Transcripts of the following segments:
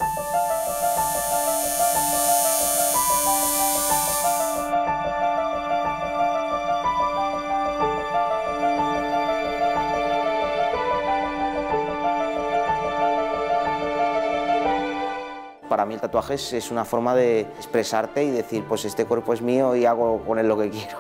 Para mí el tatuaje es una forma de expresarte y decir, pues este cuerpo es mío y hago con él lo que quiero.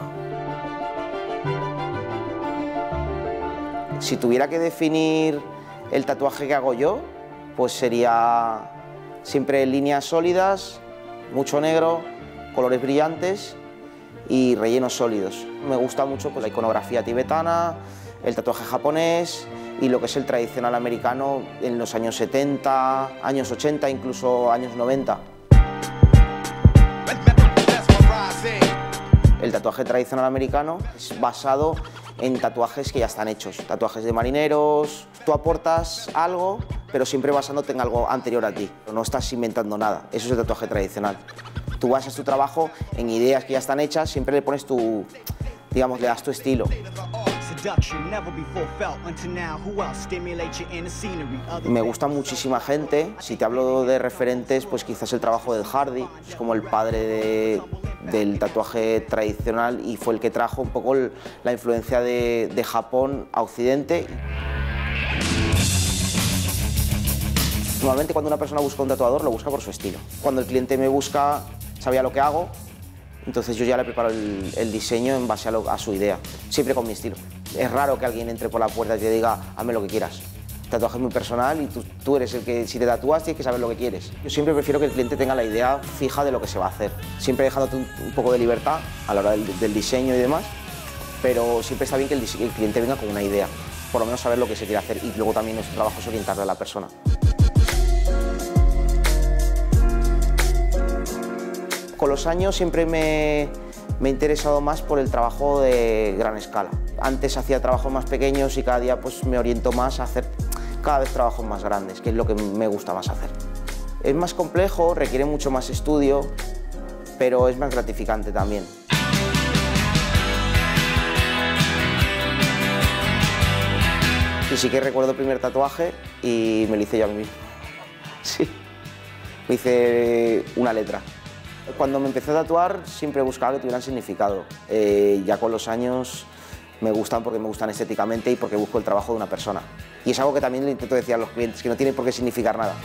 Si tuviera que definir el tatuaje que hago yo, pues sería siempre líneas sólidas, mucho negro, colores brillantes y rellenos sólidos. Me gusta mucho pues, la iconografía tibetana, el tatuaje japonés y lo que es el tradicional americano en los años 70, años 80, incluso años 90. El tatuaje tradicional americano es basado en tatuajes que ya están hechos, tatuajes de marineros. Tú aportas algo, pero siempre basándote en algo anterior a ti. No estás inventando nada, eso es el tatuaje tradicional. Tú basas tu trabajo en ideas que ya están hechas, siempre le pones tu, digamos, le das tu estilo. Me gusta muchísima gente. Si te hablo de referentes, pues quizás el trabajo del Hardy, es como el padre del tatuaje tradicional y fue el que trajo un poco la influencia de Japón a Occidente. Normalmente cuando una persona busca un tatuador lo busca por su estilo. Cuando el cliente me busca, sabía lo que hago, entonces yo ya le preparo el diseño en base a su idea, siempre con mi estilo. Es raro que alguien entre por la puerta y te diga, hazme lo que quieras. El tatuaje es muy personal y tú eres el que, si te tatúas, tienes que saber lo que quieres. Yo siempre prefiero que el cliente tenga la idea fija de lo que se va a hacer, siempre dejándote un poco de libertad a la hora del diseño y demás, pero siempre está bien que el cliente venga con una idea, por lo menos saber lo que se quiere hacer y luego también nuestro trabajo es orientarle a la persona. Con los años siempre me he interesado más por el trabajo de gran escala. Antes hacía trabajos más pequeños y cada día pues, me oriento más a hacer cada vez trabajos más grandes, que es lo que me gusta más hacer. Es más complejo, requiere mucho más estudio, pero es más gratificante también. Y sí que recuerdo el primer tatuaje y me lo hice yo a mí mismo. Sí, me hice una letra. Cuando me empecé a tatuar siempre buscaba que tuvieran significado. Ya con los años me gustan porque me gustan estéticamente y porque busco el trabajo de una persona. Y es algo que también le intento decir a los clientes, que no tiene por qué significar nada.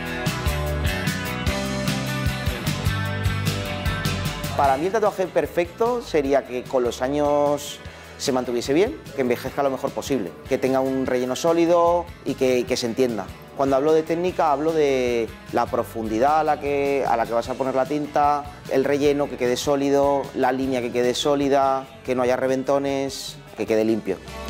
Para mí el tatuaje perfecto sería que con los años se mantuviese bien, que envejezca lo mejor posible, que tenga un relleno sólido y que se entienda. Cuando hablo de técnica hablo de la profundidad a la que vas a poner la tinta, el relleno que quede sólido, la línea que quede sólida, que no haya reventones, que quede limpio.